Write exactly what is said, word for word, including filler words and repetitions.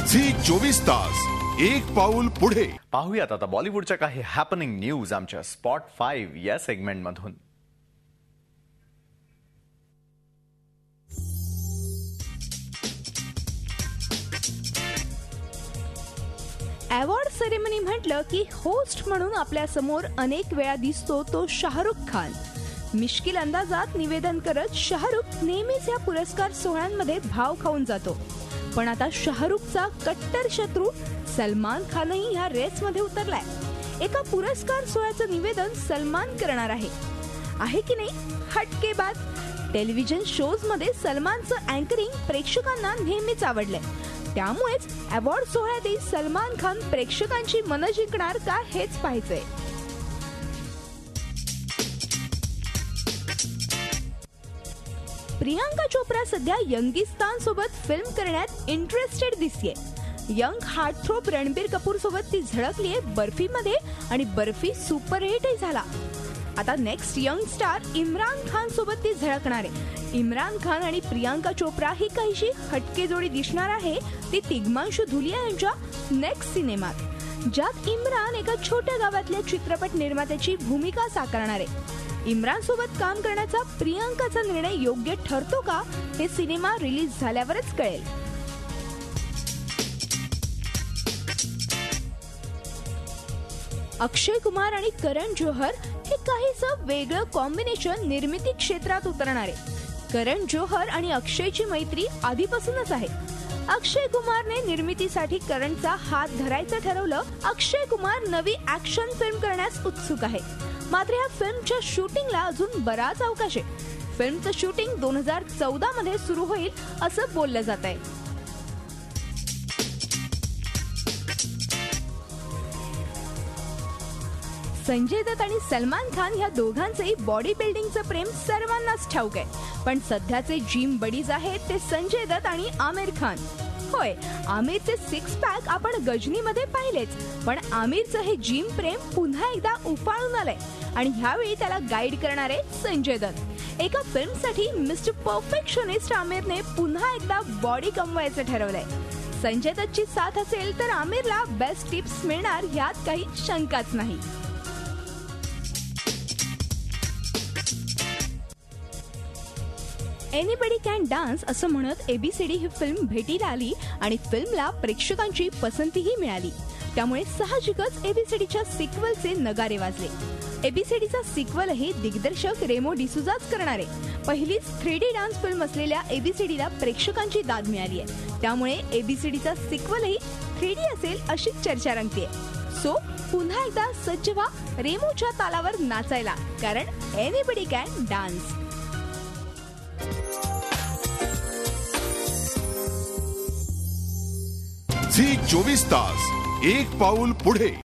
Zee चोवीस तास एक पाऊल पुढे. पाहूयात आता बॉलिवूडच्या काही हॅपनिंग न्यूज आमच्या स्पॉट फाईव्ह या सेगमेंट मधून. अवॉर्ड सेरेमनी म्हटलं की होस्ट म्हणून आपल्या समोर अनेक वेळा दिसतो तो शाहरुख खान. मिश्किल अंदाजात निवेदन करत शाहरुख नेहमीच या पुरस्कार सोहळ्यांमध्ये भाव खाऊन जातो. पण आता शाहरुखचा कट्टर शत्रू सलमान खानही ह्या रेसमध्ये उतरलाय. एका पुरस्कार सोहळ्याचं निवेदन सलमान करणार आहे आहे की नाही हटके बात. टेलिव्हिजन शोज मध्ये सलमानचं अँकरिंग प्रेक्षकांना नेहमीच आवडलंय. त्यामुळेच अवॉर्ड सोहळ्यातही सलमान खान प्रेक्षकांची मनं जिंकणार का हेच पाहायचंय. प्रियांका चोप्रा सध्या यंगिस्तान सोबत फिल्म करण्यात इंटरेस्टेड दिसतेय. यंग हार्टथ्रोब रणबीर कपूर सोबत ती झळकलीये बर्फी मध्ये आणि बर्फी सुपरहिटही झाला. आता next young star Imran Khan सोबत ती झळकणार आहे. इम्रान खान आणि प्रियांका चोप्रा ही काहीशी हटके जोडी दिसणार आहे ती तिग्मांशू धुलिया यांच्या नेक्स्ट सिनेमात, ज्यात इम्रान एका छोट्या गावातल्या चित्रपट निर्मात्याची भूमिका साकारणार आहे. इम्रान सोबत काम करण्याचा प्रियांकाचा निर्णय योग्य ठरतो का हे सिनेमा रिलीज झाल्यावरच कळेल. अक्षय कुमार आणि करण जोहर हे काहीसं वेगळं कॉम्बिनेशन निर्मिती क्षेत्रात उतरणार आहे. करण जोहर आणि अक्षयची मैत्री आधीपासूनच आहे. अक्षय कुमारने निर्मितीसाठी करणचा हात धरायचं ठरवलं. अक्षय कुमार नवी ऍक्शन फिल्म करण्यास उत्सुक आहे. मात्र या फिल्मच्या शूटिंगला अजून बराच अवकाश आहे. फिल्मचं शूटिंग दोन हजार चौदा मध्ये सुरू होईल असं बोललं जात आहे. संजय दत्त आणि सलमान खान ह्या दोघांचेही बॉडी बिल्डिंगचं प्रेम सर्वांनाच ठाऊक आहे. पण सध्याचे जिम बडीज आहेत ते संजय दत्त आणि आमिर खान. होय, आमिरचे सिक्स पॅक आपण गजनीमध्ये पाहिलेच, पण आमिरचं हे जिम प्रेम पुन्हा एकदा उफाळून आलंय आणि ह्यावेळी त्याला गाईड करणारे संजय दत्त. एका फिल्मसाठी मिस्टर परफेक्शनिस्ट आमिरने पुन्हा एकदा बॉडी कमवायचं ठरवलंय. संजय दत्तची साथ असेल तर आमिरला बेस्ट टिप्स मिळणार ह्यात काही शंकाच नाही. एनीबडी कॅन डान्स असं म्हणत एबीसीडी ही फिल्म भेटीला आली आणि फिल्मला प्रेक्षकांची पसंतीही मिळाली. त्यामुळे साहजिकच एबीसीडीच्या सिक्वलचे नगारे वाजले. एबीसीडीचा सिक्वलही दिग्दर्शक रेमो डिसुझाच करणार आहे. पहिलीच थ्री डी डान्स फिल्म असलेल्या एबीसीडीला प्रेक्षकांची दाद मिळाली आहे. त्यामुळे एबीसीडीचा सिक्वलही थ्री डी असेल अशी चर्चा रंगतेय. सो पुन्हा एकदा सज्ज व्हा रेमोच्या तालावर नाचायला, कारण एनीबडी कॅन डान्स. झी चोवीस तास एक पाऊल पुढे.